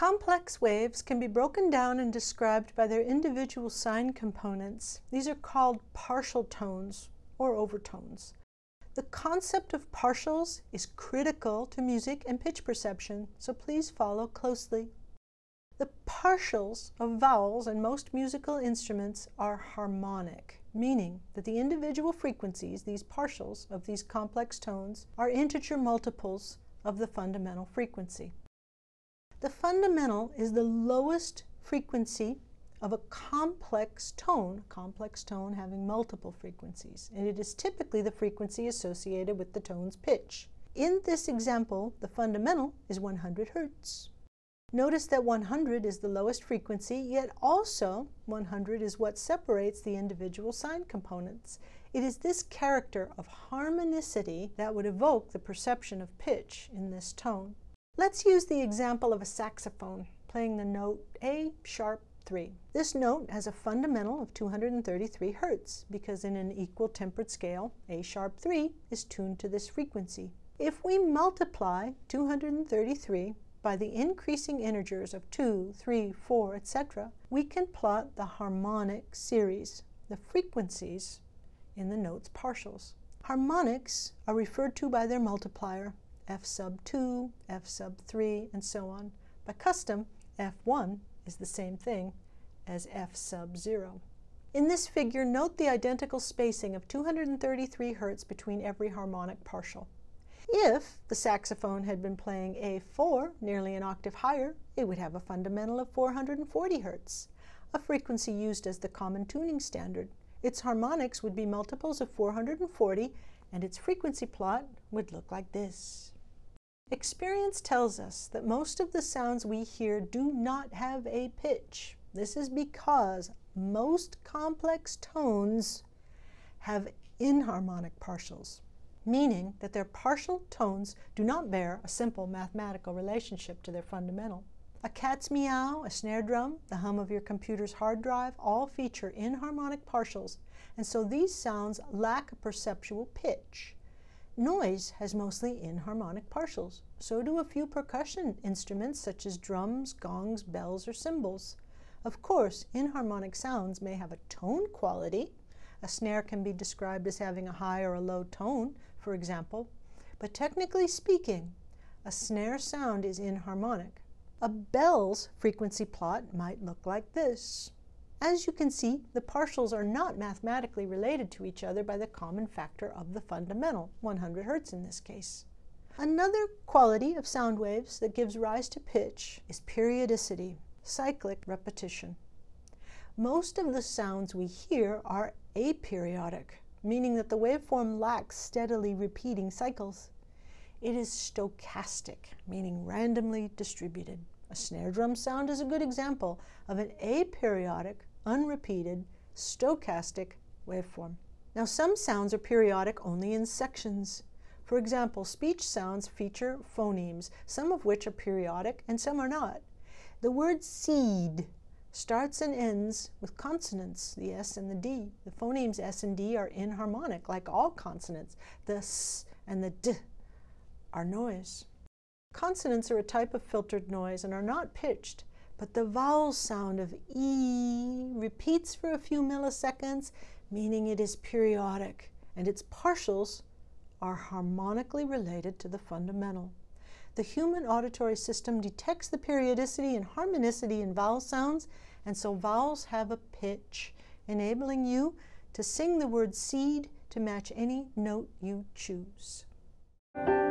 Complex waves can be broken down and described by their individual sine components. These are called partial tones or overtones. The concept of partials is critical to music and pitch perception, so please follow closely. The partials of vowels in most musical instruments are harmonic, meaning that the individual frequencies, these partials of these complex tones, are integer multiples of the fundamental frequency. The fundamental is the lowest frequency of a complex tone having multiple frequencies, and it is typically the frequency associated with the tone's pitch. In this example, the fundamental is 100 Hertz. Notice that 100 is the lowest frequency, yet also 100 is what separates the individual sine components. It is this character of harmonicity that would evoke the perception of pitch in this tone. Let's use the example of a saxophone playing the note A sharp 3. This note has a fundamental of 233 Hertz because in an equal tempered scale, A sharp 3 is tuned to this frequency. If we multiply 233 by the increasing integers of 2, 3, 4, etc., we can plot the harmonic series, the frequencies in the note's partials. Harmonics are referred to by their multiplier, F sub 2, F sub 3, and so on. By custom, F1 is the same thing as F sub 0. In this figure, note the identical spacing of 233 Hertz between every harmonic partial. If the saxophone had been playing A4, nearly an octave higher, it would have a fundamental of 440 Hertz, a frequency used as the common tuning standard. Its harmonics would be multiples of 440, and its frequency plot would look like this. Experience tells us that most of the sounds we hear do not have a pitch. This is because most complex tones have inharmonic partials, meaning that their partial tones do not bear a simple mathematical relationship to their fundamental. A cat's meow, a snare drum, the hum of your computer's hard drive all feature inharmonic partials, and so these sounds lack a perceptual pitch. Noise has mostly inharmonic partials. So do a few percussion instruments such as drums, gongs, bells, or cymbals. Of course, inharmonic sounds may have a tone quality. A snare can be described as having a high or a low tone, for example. But technically speaking, a snare sound is inharmonic. A bell's frequency plot might look like this. As you can see, the partials are not mathematically related to each other by the common factor of the fundamental, 100 Hertz in this case. Another quality of sound waves that gives rise to pitch is periodicity, cyclic repetition. Most of the sounds we hear are aperiodic, meaning that the waveform lacks steadily repeating cycles. It is stochastic, meaning randomly distributed. A snare drum sound is a good example of an aperiodic, unrepeated, stochastic waveform. Now, some sounds are periodic only in sections. For example, speech sounds feature phonemes, some of which are periodic and some are not. The word seed starts and ends with consonants, the S and the D. The phonemes S and D are inharmonic, like all consonants. The S and the D are noise. Consonants are a type of filtered noise and are not pitched, but the vowel sound of E repeats for a few milliseconds, meaning it is periodic, and its partials are harmonically related to the fundamental. The human auditory system detects the periodicity and harmonicity in vowel sounds, and so vowels have a pitch, enabling you to sing the word seed to match any note you choose.